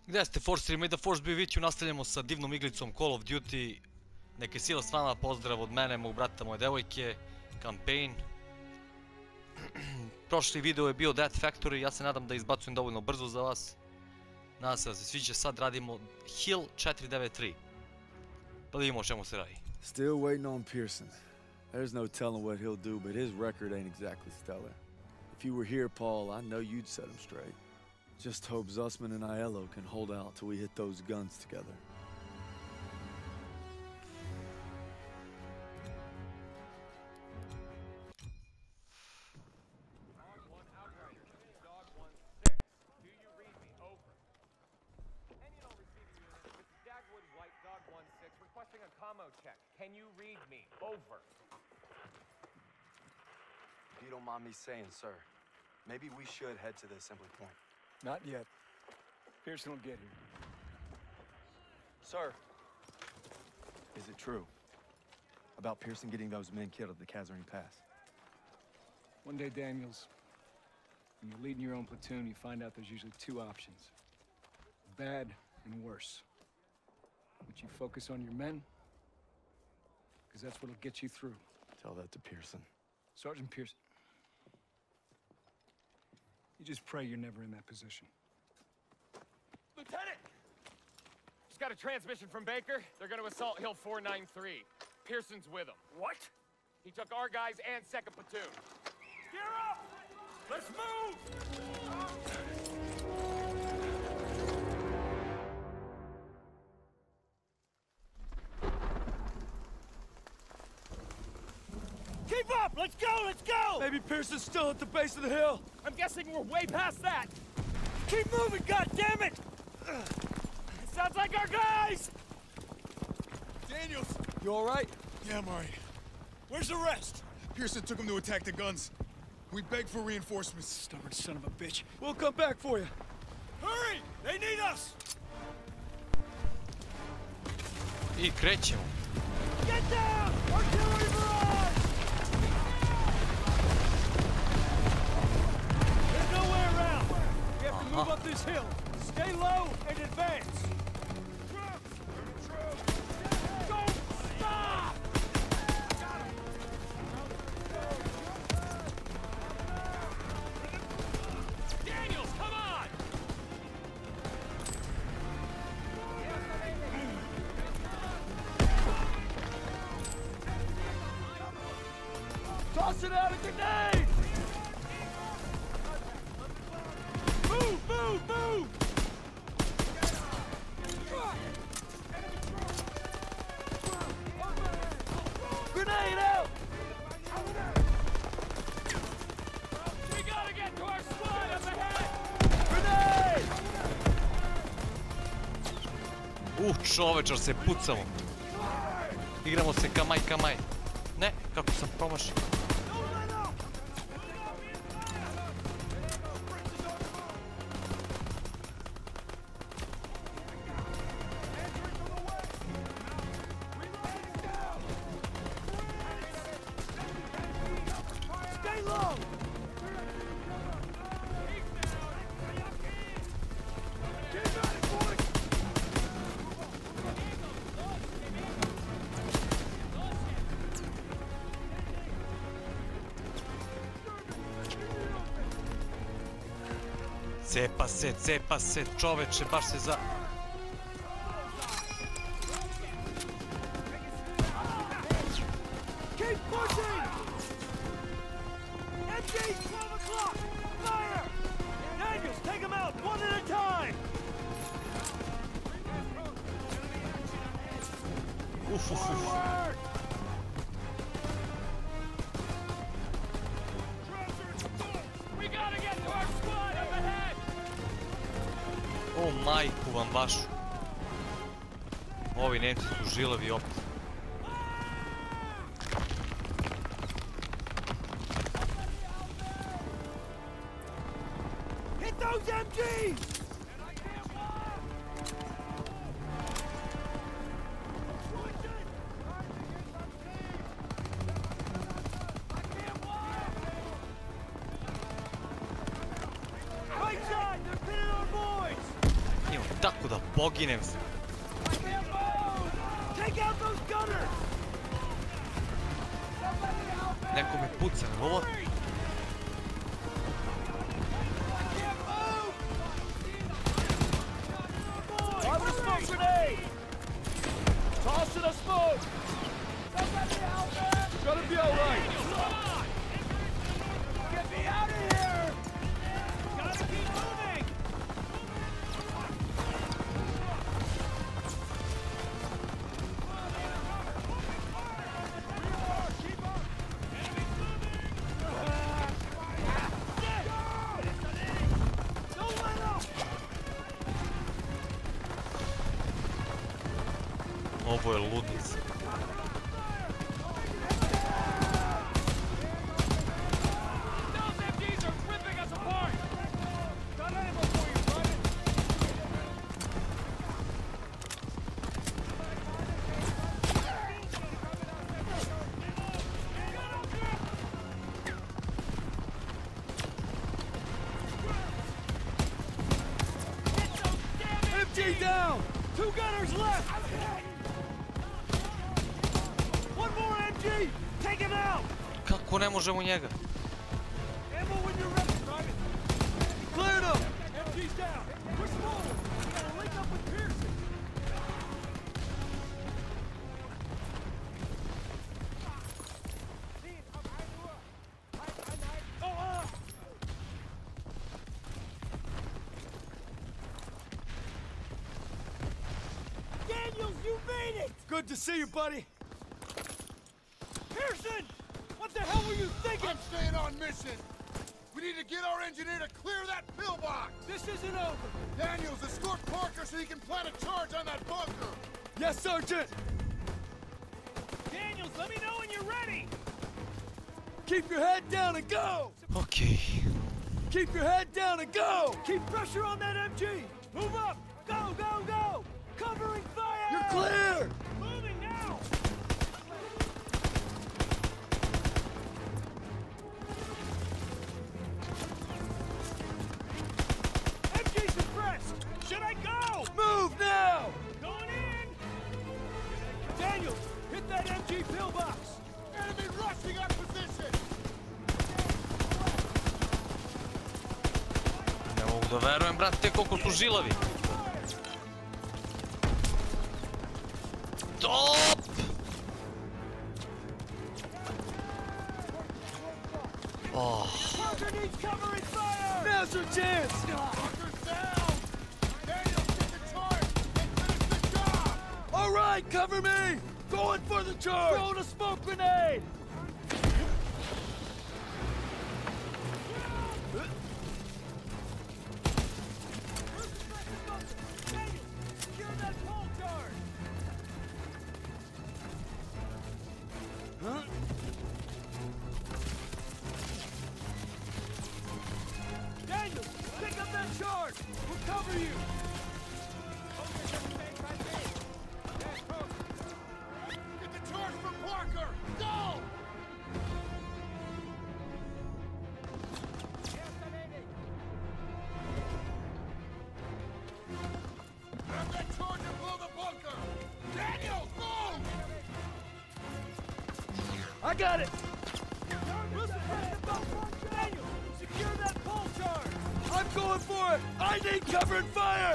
Gde ste, Force 3? May the Force be with you. Nastavljamo sa divnom iglicom Call of Duty. Neke sila s vama, pozdrav od mene, mog brata, moje devojke. Campaign. Prošli video je bio Death Factory, ja se nadam da izbacujem dovoljno brzo za vas. Nadam se da se sviđa, sad radimo Hill 493. Pa da vidimo o čemu se radi. Still waiting on Pearson. There's no telling what he'll do, but his record ain't exactly stellar. If you were here, Paul, I know you'd set him straight. Just hope Zussman and Aiello can hold out till we hit those guns together. Check. Can you read me? Over. If you don't mind me saying, sir, maybe we should head to the assembly point. Not yet. Pearson will get here. Sir! Is it true about Pearson getting those men killed at the Kazarine Pass? One day, Daniels, when you're leading your own platoon, you find out there's usually two options. Bad and worse. But you focus on your men, because that's what'll get you through. Tell that to Pearson. Sergeant Pearson. You just pray you're never in that position. Lieutenant! Just got a transmission from Baker. They're gonna assault Hill 493. Pearson's with them. What? He took our guys and 2nd Platoon. Gear up! Let's move! Keep up! Let's go! Let's go! Maybe Pearson's still at the base of the hill. I'm guessing we're way past that. Keep moving, goddammit! Sounds like our guys! Daniels! You all right? Yeah, I'm all right. Where's the rest? Pearson took him to attack the guns. We begged for reinforcements. Stubborn son of a bitch. We'll come back for you. Hurry! They need us! I krećemo. Get down! Artillery barrage! There's no way around. We have to move up this hill. Stay low and advance. Don't stop! Daniels, come on! Tossing out a grenade! Move, move, move! Grenade out! We gotta get to our squad up ahead! Grenade! Čovečar se pucamo. Igramo se kamaj kamaj. Ne, kako sam promašio. Stay low! Get ready, boys! Cepa se, čoveče, baš se za... Keep pushing! MG, 12 o'clock! Fire! Daniels, take them out, one at a time! Forward! We gotta get to our squad up ahead! O majku vam vašu. Ovi Nemci su žilavi opet. Hit those MGs! tako da poginem se. Neko me puca, ovo? Toss the smoke! Somebody help me! Gonna be alright! Get me out of here! Gotta keep moving! Ovo je ludnica. MG down! 2 gunners left! One more MG! Take him out! Kako ne možemo njega? Ammo when you're ready, Private! Cleared him! MG's down! Push forward! We gotta link up with Pearson! Daniels, you made it! Good to see you, buddy! Pearson! What the hell were you thinking? I'm staying on mission. We need to get our engineer to clear that pillbox. This isn't over! Daniels, escort Parker so he can plant a charge on that bunker. Yes, Sergeant! Daniels, let me know when you're ready! Keep your head down and go! Okej. Keep your head down and go! Keep pressure on that MG! Move up! Go, go, go! Covering fire! You're clear! Moving now! MG suppressed! Should I go? Move now! Going in! Daniels, hit that MG pillbox! Enemy rushing our position. Ne mogu da verujem, brate, koliko su žilavi. Stop! Oh. Parker needs covering fire! Now's your chance! Parker's down. Daniels, get the charge and finish the job. All right, cover me! Going for the charge! Throwing a smoke grenade! Huh? Daniel, pick up that charge! We'll cover you! Get the charge from Parker. Go. Grab that charge and blow the bunker. Daniels, move. I got it! We'll suppress the boat! Daniel, secure that pole charge! I'm going for it! I need cover and fire!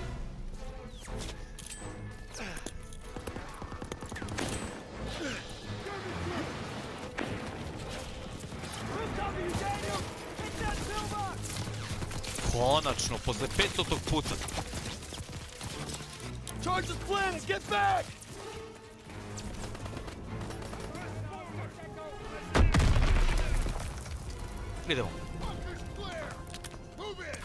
We'll cover you, Daniel! Hit that pillbox! Konačno, posle 500. puta. Charge is planted! Get back! Idemo. Bunker's clear. Move in.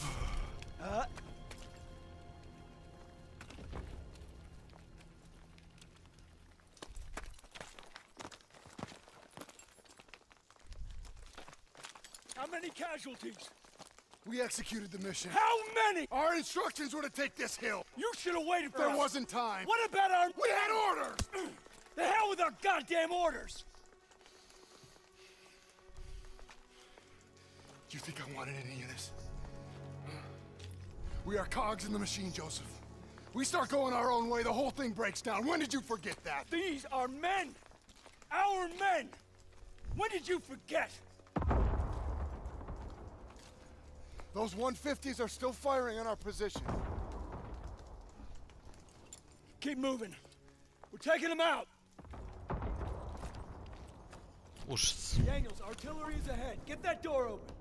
How many casualties? We executed the mission. How many? Our instructions were to take this hill. You should have waited for There us. wasn't time. What about our... We had orders. The hell with our goddamn orders! Do you think I wanted any of this? We are cogs in the machine, Joseph. We start going our own way, the whole thing breaks down. When did you forget that? These are men! Our men! When did you forget? Those 150s are still firing on our position. Keep moving. We're taking them out. Ужас. Daniels, artillery is ahead. Get that door open.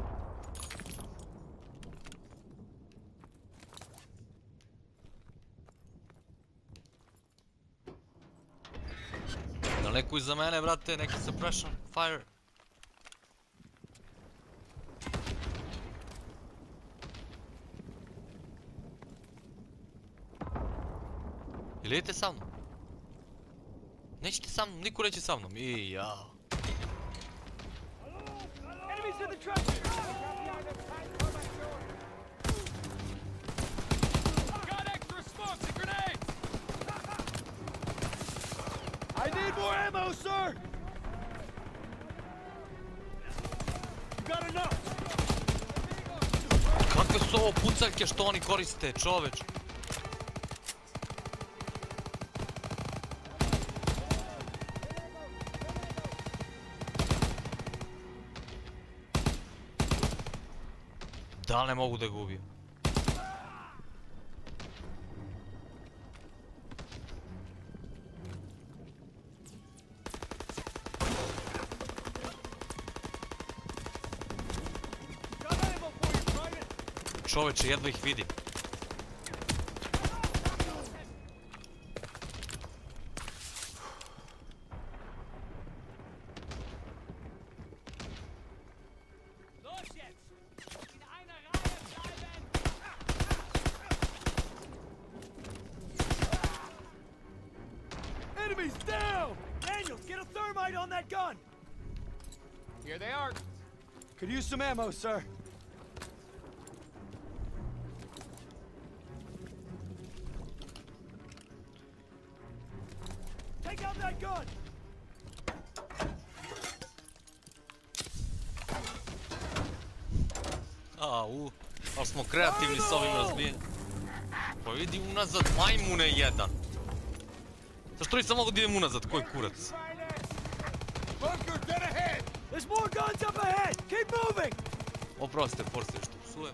Daleko iza mene, brate, neki suppression fire. Ili idete sa mnom? Nećete sa mnom, niko neće sa mnom. I jao. Enemies in the trenches! Got extra smokes and grenades! I need more ammo, sir! You got enough! Kakve su ovo pucaljke što oni koriste, čoveč? Da li ne mogu da ga ubijem? Čoveče, jedva ih vidim. Enemies down! Daniels, get a thermite on that gun! Here they are. Could use some ammo, sir. Take out that gun! Au, ali smo kreativni s ovim razbijenjem. Pa vidi unazad, majmune jedan. Zašto nisam mogu da idem unazad, koji kurac? Bunker, dead ahead! There's more guns up ahead! Keep moving! Oprostite, Forster, što psujem.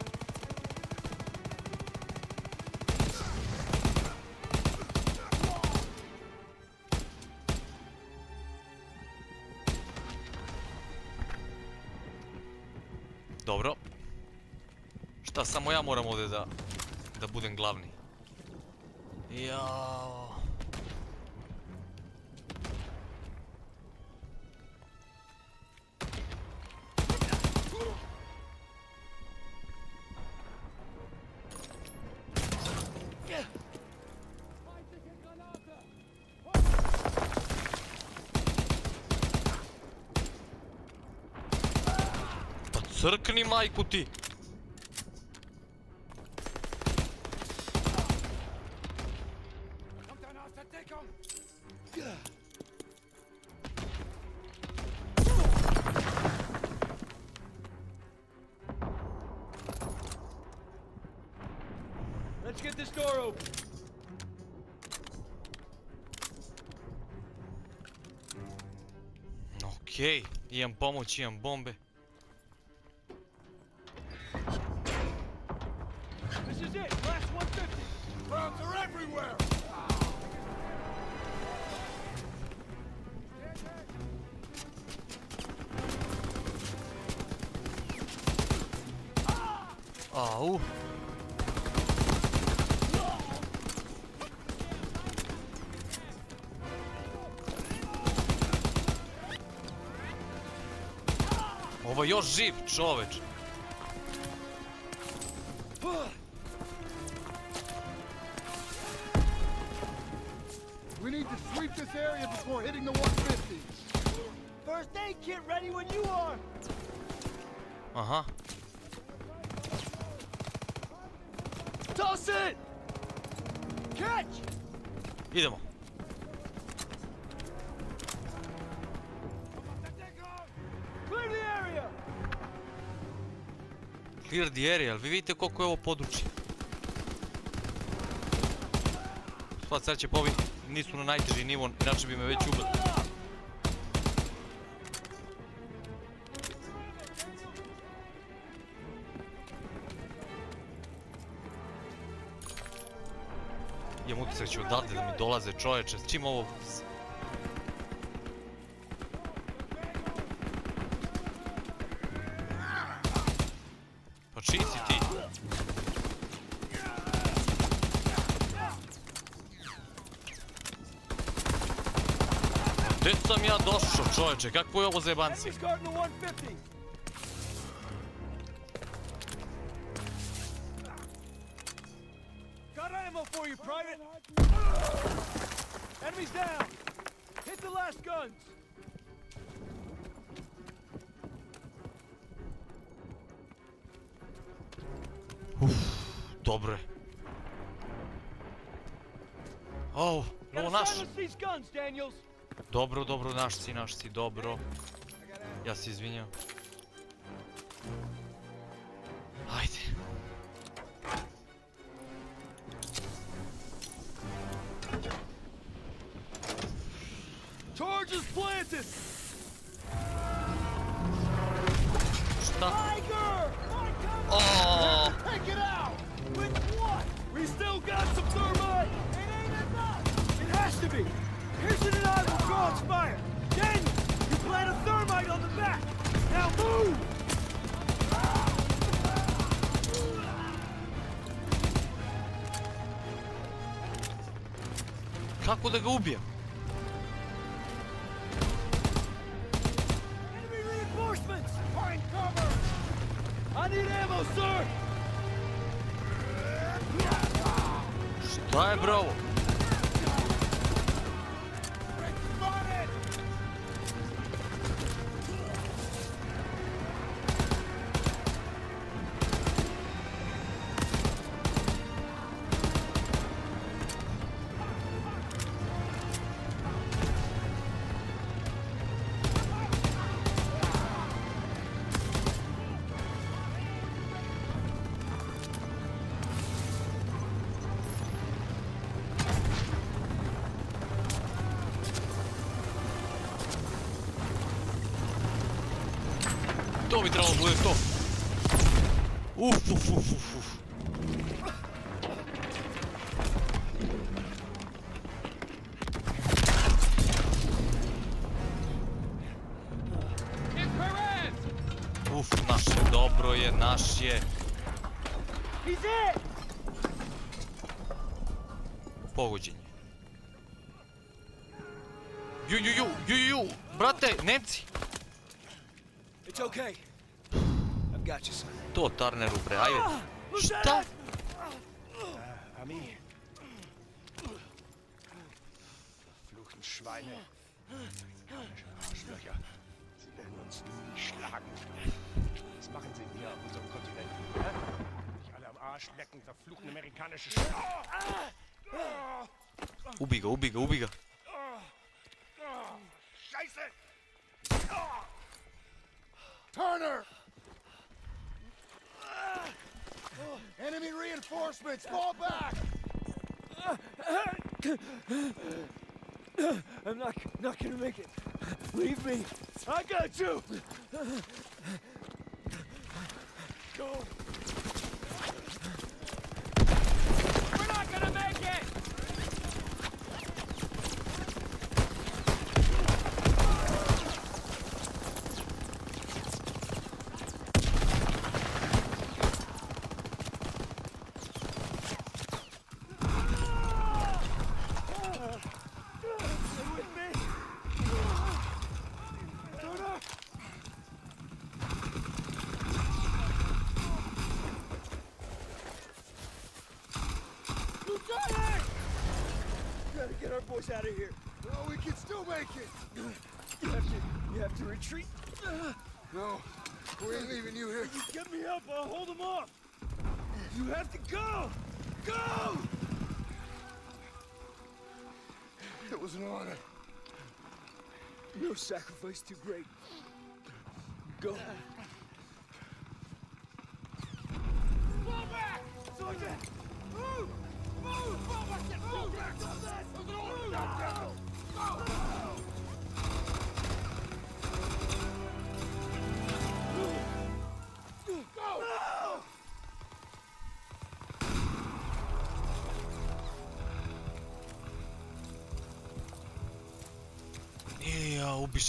Dobro. Šta, samo ja moram ovdje da budem glavni. Jao. Pa crkni, majku ti! Let's get this door open. Okej, imam pomoć, imam bombe. This is it. Last 150. Bombs are everywhere! Au. Ovo je još živ, čoveč. We need to sweep this area before hitting the 150s. First aid kit ready when you are. Aha. Toss it! Catch! Idemo. Clear the area! Clear the area, ali vi vidite koliko je ovo područje. Sva sreće po ovim nisu na najteži nivo, inače bi me već ubili. Imam utisak će odavde da mi dolaze čoveče, s čim ovo... Pa čiji si ti? Gdje sam ja došao čoveče, kakvo je ovo zajebanci? Enemy's guarding the 150. Got ammo for you, Private. Enemy's down. Hit the last guns. Dobro je. Ovo Gotta naš. silence these guns, Daniels. Dobro, naš si, dobro. Ja se izvinjam. Ajde. Charges planted. Šta? Tiger! Oh! Take it out! With what? We still got some thermite! It ain't enough! It has to be! Pearson and I will draw its fire! Daniel, you plant a thermite on the back! Now move! Kako da ga ubijem? Enemy reinforcements! Find cover! I need ammo, sir! Šta je bro ovo? To bi trebalo bude to. Uf. Uf, naš je, dobro je, naš je. He's in! Pogođen je. Ju, brate, Nemci. It's okay. I've got you, son. To Turneru, bre, ajde. Šta? Armee. Verfluchten Schweine. Amerikanische Arschlöcher. Sie werden uns nie schlagen. Was machen sie hier auf unserem Kontinent? Hä? Nicht alle am Arsch lecken, verfluchten amerikanische Schweine. Ubi ga. Scheiße! Turner! Enemy reinforcements! Fall back! I'm not gonna make it. Leave me. I got you. Go. We're not gonna make it. Get our boys out of here. No, we can still make it! You have to retreat. No, we ain't leaving you here. You get me up, I'll hold them off. You have to go! Go! It was an honor. No sacrifice too great. Go. Fall back! Sergeant! Move! Move! Fall back! Move back!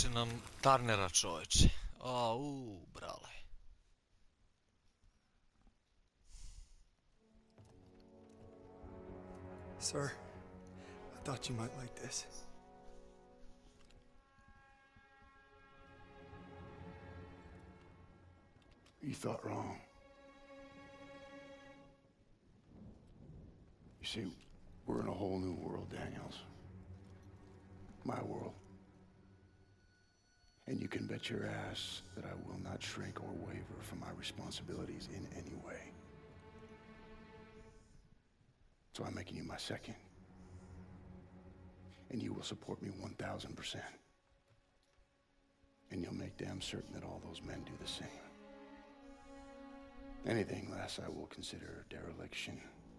Više nam Turnera, čovječe. Brale. Sir, I thought you might like this. You thought wrong. You see, we're in a whole new world, Daniels. My world. And you can bet your ass that I will not shrink or waver from my responsibilities in any way. So I'm making you my second. And you will support me 1000%. And you'll make damn certain that all those men do the same. Anything less I will consider dereliction.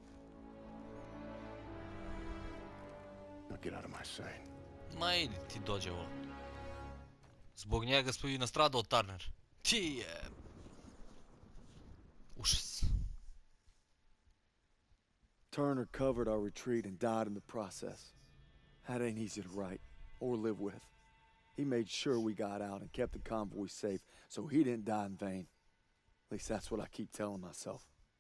Now get out of my sight. Ma idi ti dođe ovo. Zbog njega smo i nastradao Turner. Ti je... Užas. Turner covered our retreat and died in the process. That ain't easy to write or live with. He made sure we got out and kept the convoy safe, so he didn't die in vain. At least that's what I keep telling myself.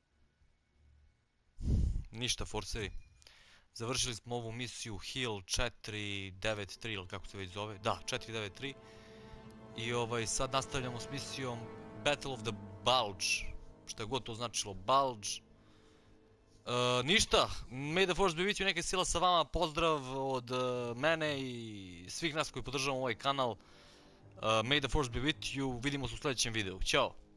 Ništa, forcevi. Završili smo ovu misiju Hill 493 ili kako se već zove. Da, 493. I sad nastavljamo s misijom Battle of the Bulge. Šta je god to značilo, Bulge. Ništa, May the Force be with you, neka sila sa vama, pozdrav od mene i svih nas koji podržavamo ovaj kanal. May the Force be with you, vidimo se u sljedećem videu, ćao!